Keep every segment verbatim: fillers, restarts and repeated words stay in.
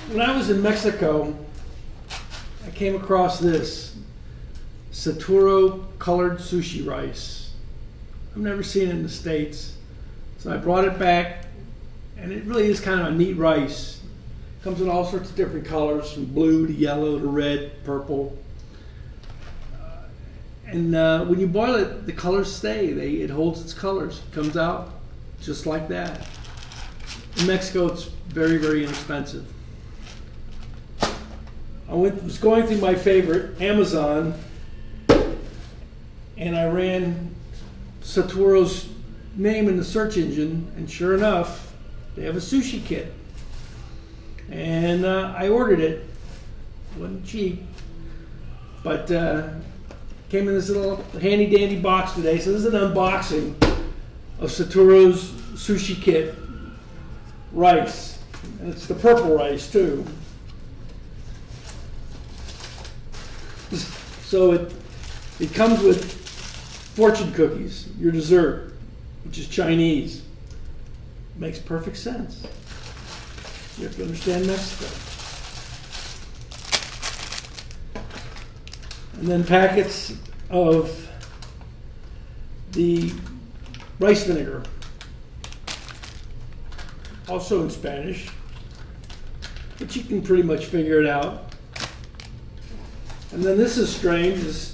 when I was in Mexico, I came across this Saturo colored sushi rice. I've never seen it in the States. So I brought it back, and it really is kind of a neat rice. It comes in all sorts of different colors, from blue to yellow to red, purple. Uh, and uh, when you boil it, the colors stay. They, it holds its colors. It comes out just like that. In Mexico, it's very, very inexpensive. I went, was going through my favorite, Amazon, and I ran Saturo's name in the search engine, and sure enough, they have a sushi kit. And uh, I ordered it. It wasn't cheap, but uh, came in this little handy dandy box today. So this is an unboxing of Saturo's sushi kit rice. And it's the purple rice too. So it, it comes with fortune cookies, your dessert, which is Chinese. Makes perfect sense. You have to understand Mexico. And then packets of the rice vinegar, also in Spanish, but you can pretty much figure it out. And then this is strange. This,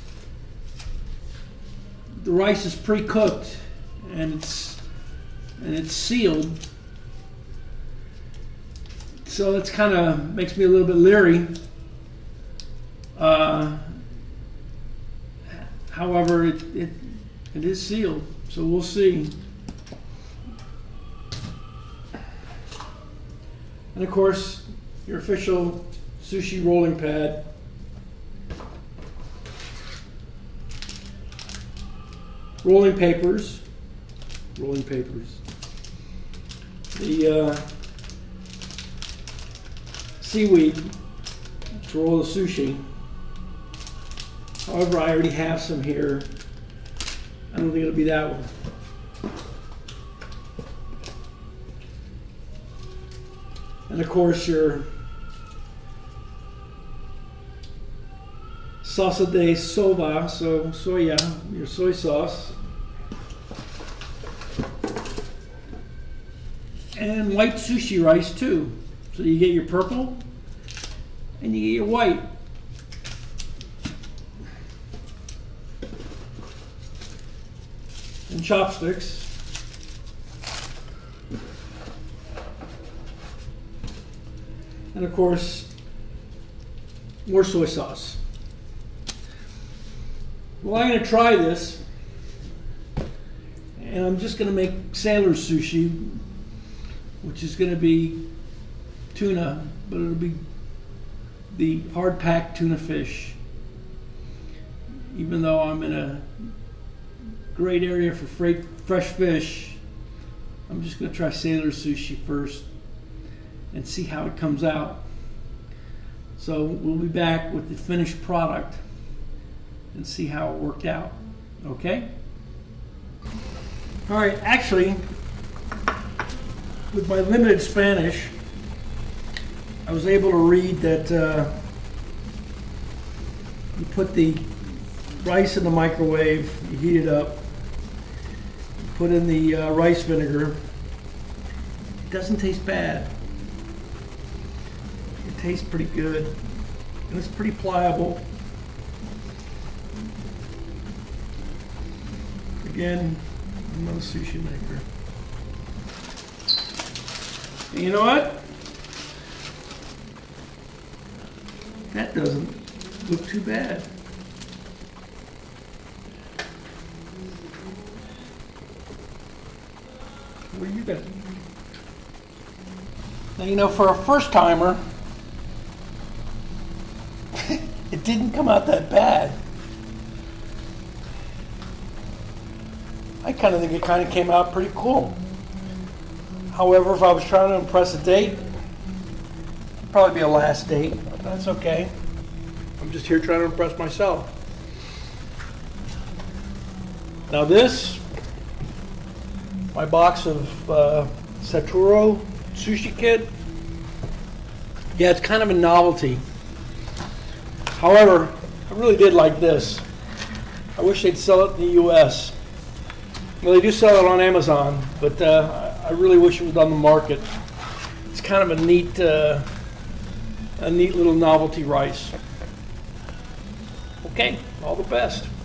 the rice is pre-cooked and it's and it's sealed, so it's kind of makes me a little bit leery. Uh, however, it, it it is sealed, so we'll see. And of course, your official sushi rolling pad. Rolling papers, rolling papers. The uh, seaweed to roll the sushi. However, I already have some here. I don't think it'll be that one. And of course, your salsa de soba, so soya, your soy sauce. And white sushi rice too. So you get your purple and you get your white. And chopsticks. And of course, more soy sauce. Well, I'm going to try this, and I'm just going to make sailor sushi, which is going to be tuna, but it'll be the hard-packed tuna fish. Even though I'm in a great area for freight, fresh fish, I'm just going to try sailor sushi first and see how it comes out. So we'll be back with the finished product and see how it worked out. Okay? All right, actually, with my limited Spanish, I was able to read that uh, you put the rice in the microwave, you heat it up, you put in the uh, rice vinegar. It doesn't taste bad. It tastes pretty good, and it's pretty pliable. Again, I'm not a sushi maker. And you know what? That doesn't look too bad. What do you got? Now, you know, for a first timer, it didn't come out that bad. I kind of think it kind of came out pretty cool. However, if I was trying to impress a date, it'd probably be a last date. But that's okay. I'm just here trying to impress myself. Now this, my box of uh, Saturo sushi kit, Yeah, it's kind of a novelty. However, I really did like this. I wish they'd sell it in the U S. Well, they do sell it on Amazon, but uh, I really wish it was on the market. It's kind of a neat, uh, a neat little novelty rice. Okay, all the best.